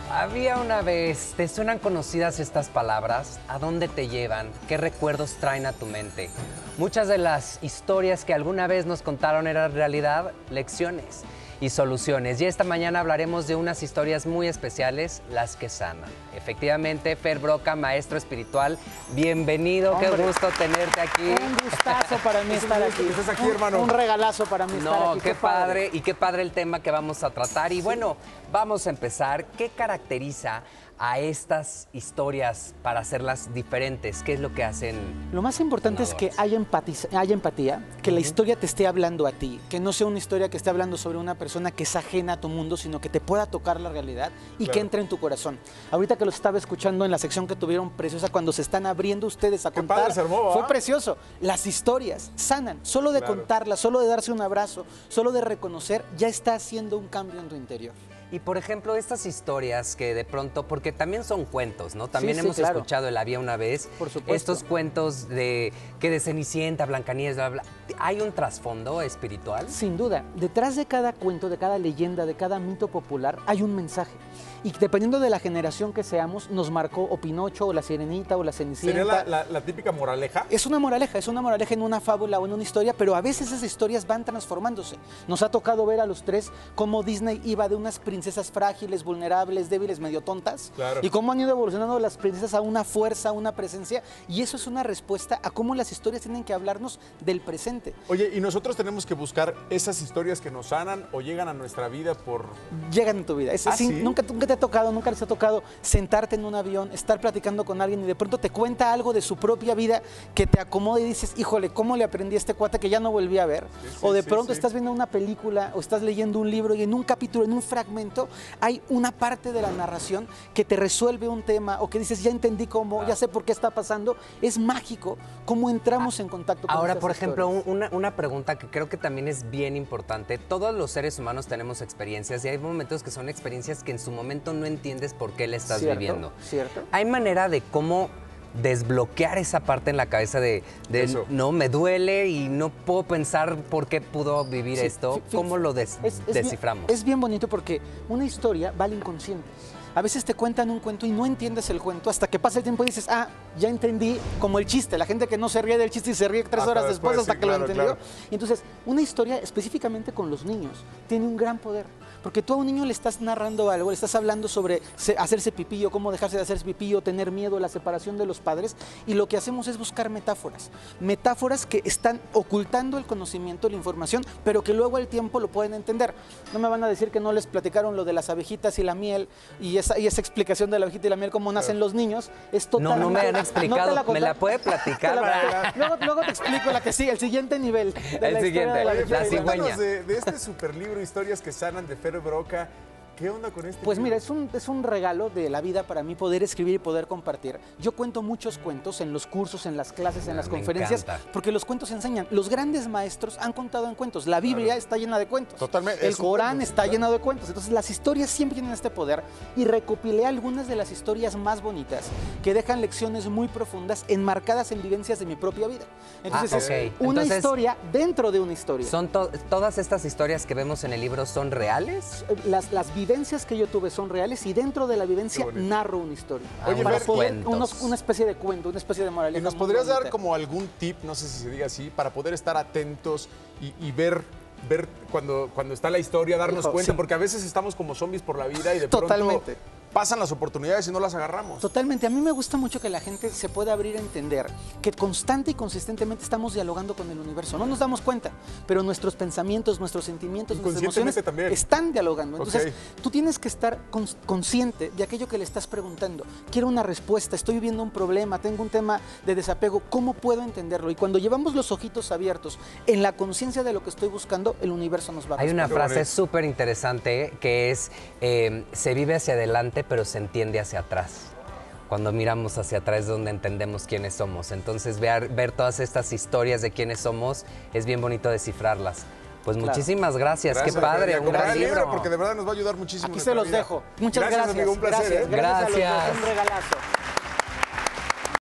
Había una vez, ¿te suenan conocidas estas palabras? ¿A dónde te llevan? ¿Qué recuerdos traen a tu mente? Muchas de las historias que alguna vez nos contaron eran en realidad lecciones y soluciones. Y esta mañana hablaremos de unas historias muy especiales, las que sanan. Efectivamente, Fer Broca, maestro espiritual, bienvenido, Hombre, qué gusto tenerte aquí. Un gustazo para mí estar aquí. ¿Estás aquí, hermano? Un regalazo para mí estar aquí. No, qué padre, y qué padre el tema que vamos a tratar. Y bueno, vamos a empezar. ¿Qué caracteriza a estas historias para hacerlas diferentes? ¿Qué es lo que hacen? Lo más importante es que haya empatía, que la historia te esté hablando a ti, que no sea una historia que esté hablando sobre una persona que es ajena a tu mundo, sino que te pueda tocar la realidad y que entre en tu corazón. Ahorita que los estaba escuchando en la sección que tuvieron preciosa, cuando se están abriendo ustedes a contar, padre, se armó, fue precioso. Las historias sanan, solo de contarlas, solo de darse un abrazo, solo de reconocer, ya está haciendo un cambio en tu interior. Y por ejemplo, estas historias que de pronto, porque también son cuentos, ¿no? También hemos claro. escuchado el Había una vez. Por supuesto. Estos cuentos de Cenicienta, Blancanieves, bla, bla. ¿Hay un trasfondo espiritual? Sin duda, detrás de cada cuento, de cada leyenda, de cada mito popular, hay un mensaje. Y dependiendo de la generación que seamos, nos marcó o Pinocho, o la Sirenita, o la Cenicienta. ¿Sería la típica moraleja? Es una moraleja en una fábula o en una historia, pero a veces esas historias van transformándose. Nos ha tocado ver a los tres cómo Disney iba de unas princesas frágiles, vulnerables, débiles, medio tontas, claro. y cómo han ido evolucionando las princesas a una fuerza, a una presencia, y eso es una respuesta a cómo las historias tienen que hablarnos del presente. Oye, ¿y nosotros tenemos que buscar esas historias que nos sanan o llegan a nuestra vida por...? Llegan en tu vida. ¿Sí? Nunca te ha tocado, nunca les ha tocado sentarte en un avión, estar platicando con alguien y de pronto te cuenta algo de su propia vida que te acomoda y dices, híjole, ¿cómo le aprendí a este cuate que ya no volví a ver? O de pronto estás viendo una película o estás leyendo un libro y en un capítulo, en un fragmento, hay una parte de la narración que te resuelve un tema o que dices, ya entendí cómo, ya sé por qué está pasando. Es mágico cómo entramos en contacto con Ahora, esas por ejemplo, historias. una pregunta que creo que también es bien importante. Todos los seres humanos tenemos experiencias y hay momentos que son experiencias que en su momento no entiendes por qué le estás viviendo. ¿Cierto? ¿Hay manera de cómo desbloquear esa parte en la cabeza de no, me duele y no puedo pensar por qué pudo vivir esto? ¿Cómo lo desciframos? Es bien bonito porque una historia va al inconsciente. A veces te cuentan un cuento y no entiendes el cuento hasta que pasa el tiempo y dices, ah, ya entendí, como el chiste, la gente que no se ríe del chiste y se ríe 3 horas después hasta que lo entendió. Claro. Y entonces, una historia específicamente con los niños tiene un gran poder, porque tú a un niño le estás narrando algo, le estás hablando sobre hacerse pipí o cómo dejarse de hacerse pipí o tener miedo, la separación de los padres, y lo que hacemos es buscar metáforas que están ocultando el conocimiento, la información, pero que luego al tiempo lo pueden entender. No me van a decir que no les platicaron lo de las abejitas y la miel y esa explicación de la abejita y la miel, cómo nacen los niños, es totalmente... No me han explicado, ¿me la puede platicar? Luego te explico la que sigue, el siguiente nivel de la historia de la cigüeña. Cuéntanos de este super libro, Historias que sanan, de Fer Broca. ¿Qué onda con este? Pues mira, es un regalo de la vida para mí poder escribir y poder compartir. Yo cuento muchos cuentos en los cursos, en las clases, en las conferencias, porque los cuentos enseñan. Los grandes maestros han contado en cuentos. La Biblia está llena de cuentos. Totalmente. El Corán está lleno de cuentos. Entonces las historias siempre tienen este poder y recopilé algunas de las historias más bonitas que dejan lecciones muy profundas enmarcadas en vivencias de mi propia vida. Entonces es una historia dentro de una historia. ¿Son todas estas historias que vemos en el libro son reales? Las vivencias que yo tuve son reales y dentro de la vivencia narro una historia. Oye, para poder, cuentos. Una especie de cuento, una especie de moraleja. ¿Y nos podrías dar como algún tip, no sé si se diga así, para poder estar atentos y ver cuando está la historia, darnos cuenta? Porque a veces estamos como zombies por la vida y de pronto pasan las oportunidades y no las agarramos. Totalmente. A mí me gusta mucho que la gente se pueda abrir a entender que constante y consistentemente estamos dialogando con el universo. No nos damos cuenta, pero nuestros pensamientos, nuestros sentimientos, nuestras emociones están dialogando. Entonces, tú tienes que estar consciente de aquello que le estás preguntando. Quiero una respuesta, estoy viviendo un problema, tengo un tema de desapego, ¿cómo puedo entenderlo? Y cuando llevamos los ojitos abiertos en la conciencia de lo que estoy buscando, el universo nos va a responder. Hay una frase súper interesante que es, se vive hacia adelante, pero se entiende hacia atrás. Cuando miramos hacia atrás es donde entendemos quiénes somos. Entonces ver todas estas historias de quiénes somos es bien bonito descifrarlas. Pues muchísimas gracias, qué padre, un gran libro. Porque de verdad nos va a ayudar muchísimo. Aquí se los dejo. Muchas gracias. Amigo, un placer. Gracias. Gracias. Un regalazo.